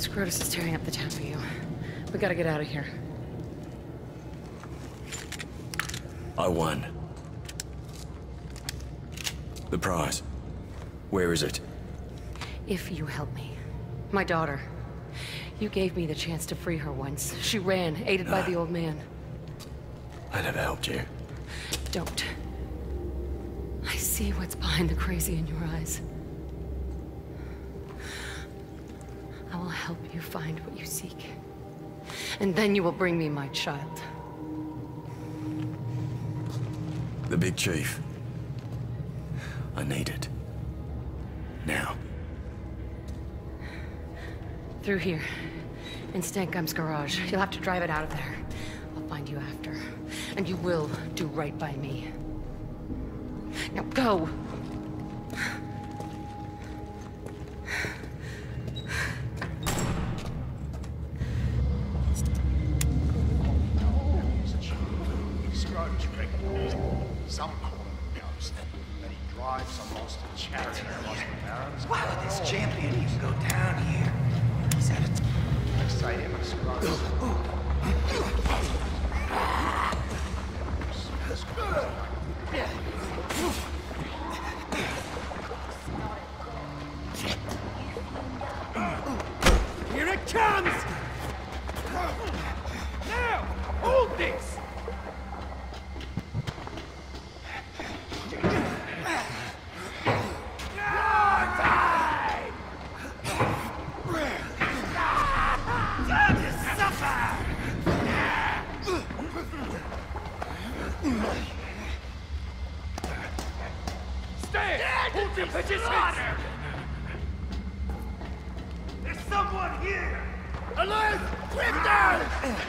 Scrotus is tearing up the town for you. We gotta get out of here. I won. The prize. Where is it? If you help me. My daughter. You gave me the chance to free her once. She ran, aided by the old man. I never helped you. Don't. I see what's behind the crazy in your eyes. I will help you find what you seek. And then you will bring me my child. The big chief. I need it. Now. Through here. In Stank's garage. You'll have to drive it out of there. I'll find you after. And you will do right by me. Now go! Some call him a ghost, that he drives some lost chariot across the barrens. Wow, this champion even go down here. He's at it. I say him a scrotum. Here it comes! Now! Hold this! Hold your position! There's someone here! Alert! Drifters!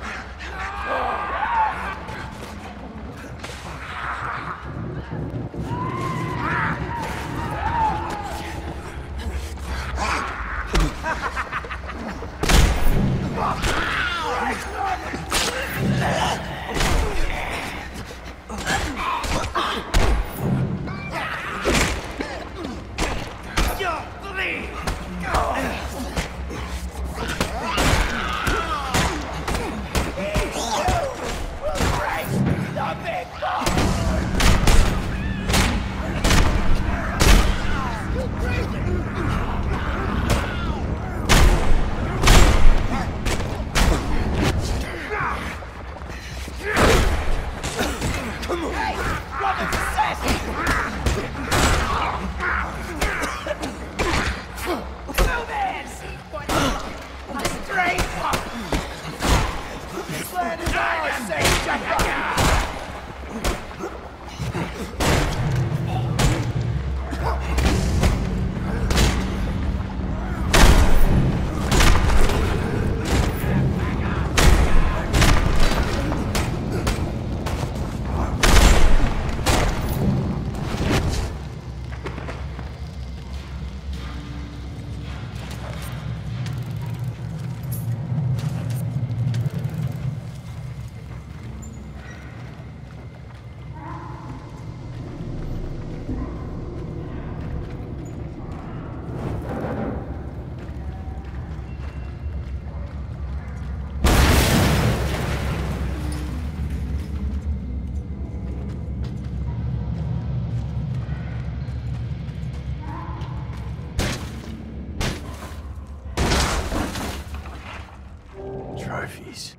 Trophies.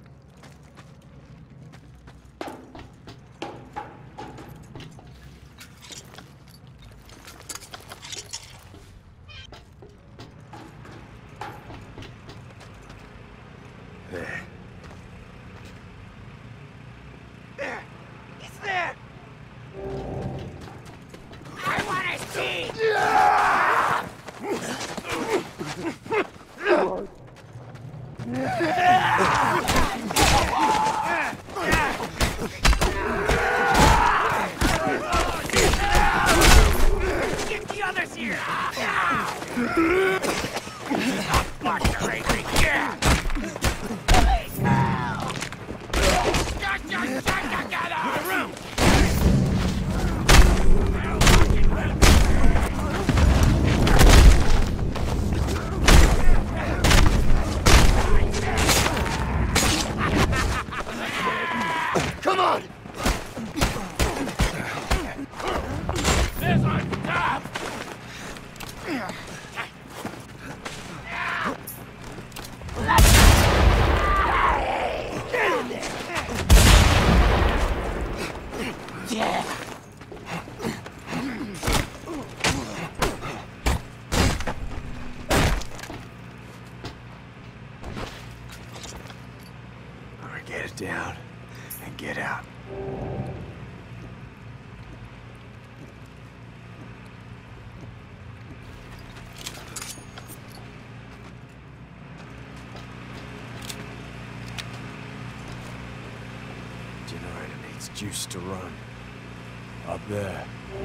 There. There! It's there! I want to see! Get the others here! Get it down and get out. Generator needs juice to run. Up there.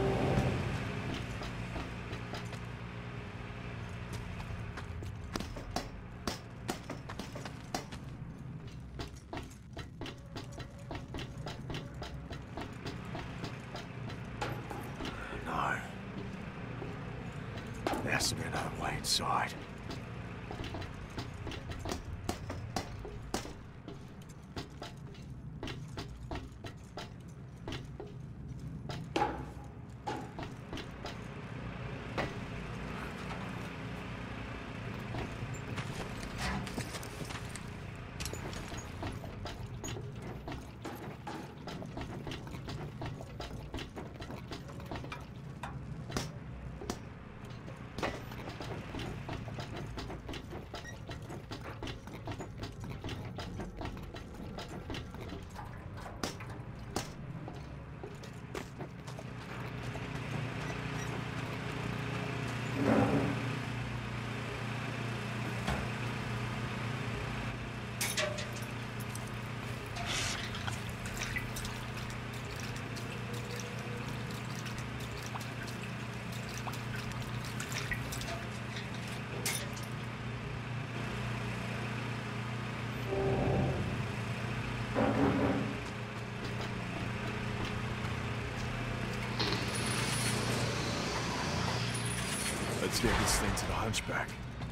There's some another way inside. Let's get this thing to the hunchback.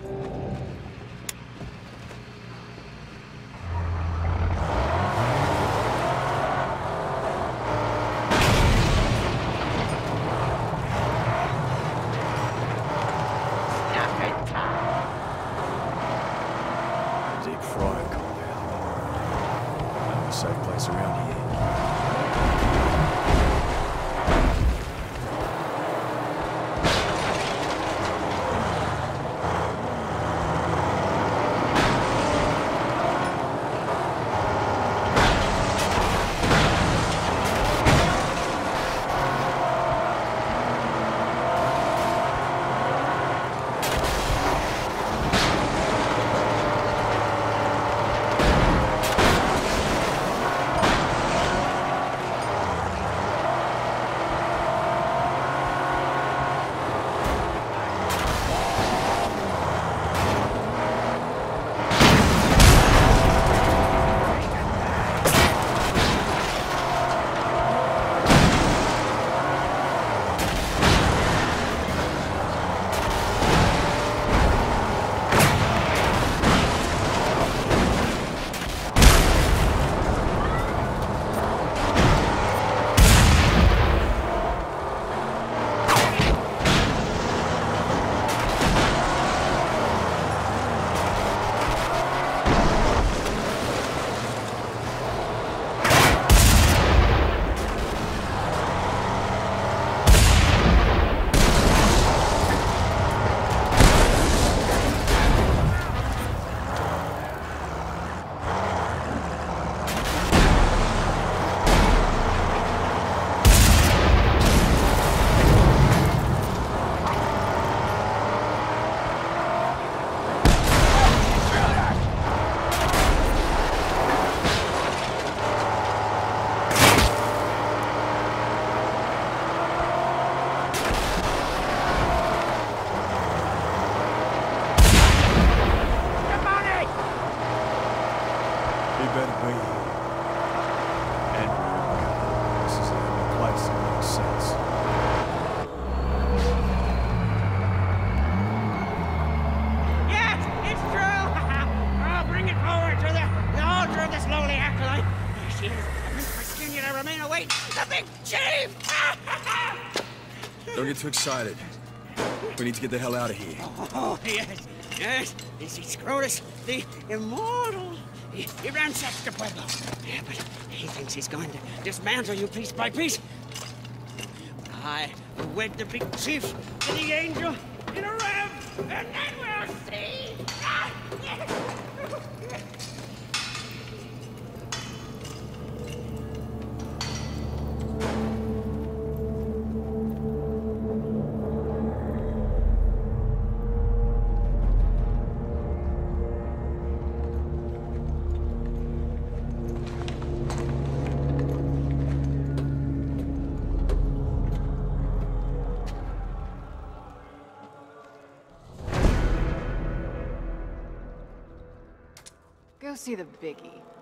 Deep Friah compound. Not a safe place around here. Don't get too excited. We need to get the hell out of here. Oh, yes, yes. Is he Scrotus, the immortal? He ransacks the Pueblo. Yeah, but he thinks he's going to dismantle you piece by piece. I will wed the big chief to the angel in a ram, and then we'll see. Go see the biggie.